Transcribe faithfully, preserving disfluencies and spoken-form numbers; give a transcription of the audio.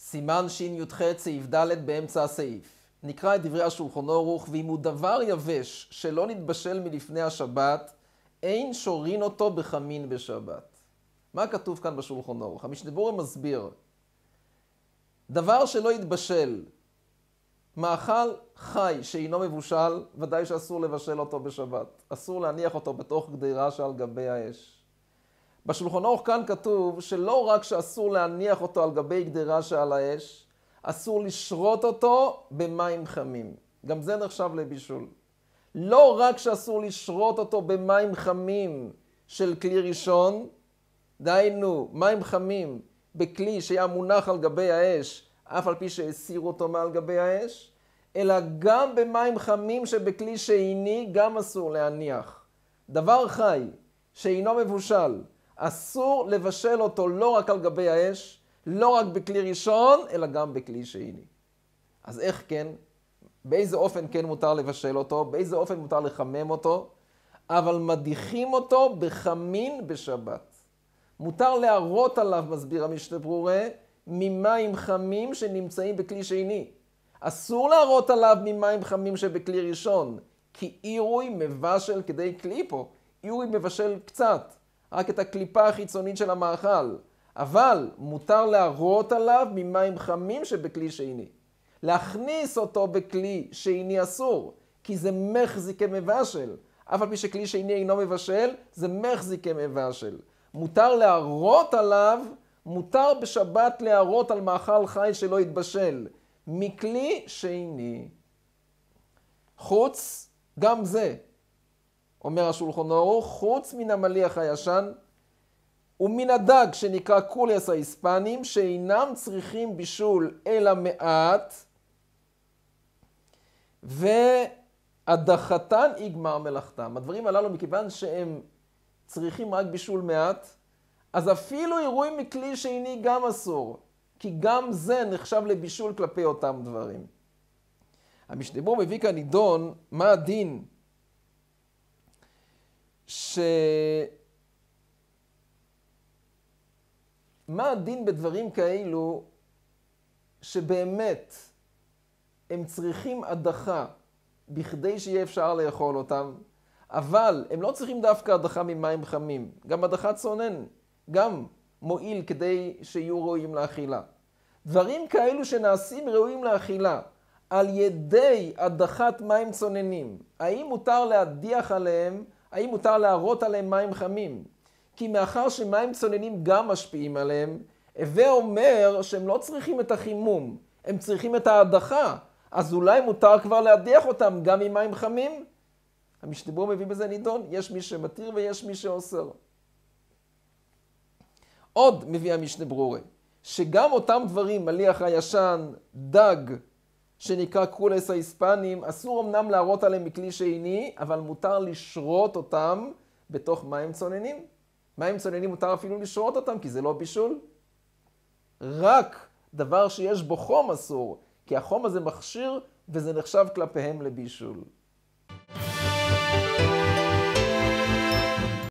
סימן שי"ח סעיף ד' באמצע הסעיף. נקרא את דברי השולחן ערוך, ואם הוא דבר יבש שלא נתבשל מלפני השבת, אין שורין אותו בחמין בשבת. מה כתוב כאן בשולחן ערוך? המשנה ברורה מסביר. דבר שלא יתבשל, מאכל חי שאינו מבושל, ודאי שאסור לבשל אותו בשבת. אסור להניח אותו בתוך גדירה שעל גבי האש. בשולחן ערוך כאן כתוב שלא רק שאסור להניח אותו על גבי גדירה שעל האש, אסור לשרות אותו במים חמים. גם זה נחשב לבישול. לא רק שאסור לשרות אותו במים חמים של כלי ראשון, דהיינו מים חמים בכלי שהיה מונח על גבי האש, אף על פי שהסירו אותו מעל גבי האש, אלא גם במים חמים שבכלי שני גם אסור להניח. דבר חי שאינו מבושל, אסור לבשל אותו לא רק על גבי האש, לא רק בכלי ראשון, אלא גם בכלי שני. אז איך כן? באיזה אופן כן מותר לבשל אותו? באיזה אופן מותר לחמם אותו? אבל מדיחים אותו בחמין בשבת. מותר להרות עליו, מסביר המשנה ברורה, ממים חמים שנמצאים בכלי שני. אסור להרות עליו ממים חמים שבכלי ראשון, כי עירוי מבשל כדי קליפו. עירוי מבשל קצת, רק את הקליפה החיצונית של המאכל. אבל מותר להרות עליו ממים חמים שבכלי שני. להכניס אותו בכלי שני אסור, כי זה מחזיק כמבשל. אף על פי שכלי שני אינו מבשל, זה מחזיק כמבשל. מותר להרות עליו, מותר בשבת להרות על מאכל חי שלא יתבשל, מכלי שני. חוץ, גם זה, אומר השולחן ערוך, חוץ מן המליח הישן, ומן הדג שנקרא קולס ההיספנים, שאינם צריכים בישול אלא מעט, והדחתן יגמר מלאכתם. הדברים הללו, מכיוון שהם צריכים רק בישול מעט, אז אפילו אירועים מכלי שני גם אסור, כי גם זה נחשב לבישול כלפי אותם דברים. המשנה ברורה מביא כאן נידון, מה הדין ש... מה הדין בדברים כאלו שבאמת הם צריכים הדחה בכדי שיהיה אפשר לאכול אותם, אבל הם לא צריכים דווקא הדחה ממים חמים. גם הדחת צונן, גם מועיל כדי שיהיו ראויים לאכילה. דברים כאלו שנעשים ראויים לאכילה על ידי הדחת מים צוננים, האם מותר להדיח עליהם, האם מותר להרות עליהם מים חמים? כי מאחר שמים צוננים גם משפיעים עליהם, הווה אומר שהם לא צריכים את החימום, הם צריכים את ההדחה, אז אולי מותר כבר להדיח אותם גם עם מים חמים? המשנה ברורה מביא בזה נידון, יש מי שמתיר ויש מי שאוסר. עוד מביא המשנה ברורה, שגם אותם דברים, מליח הישן, דג, שנקרא קולס ההיספנים, אסור אמנם להרות עליהם מכלי שני, אבל מותר לשרות אותם בתוך מים צוננים. מים צוננים מותר אפילו לשרות אותם, כי זה לא בישול. רק דבר שיש בו חום אסור, כי החום הזה מכשיר וזה נחשב כלפיהם לבישול.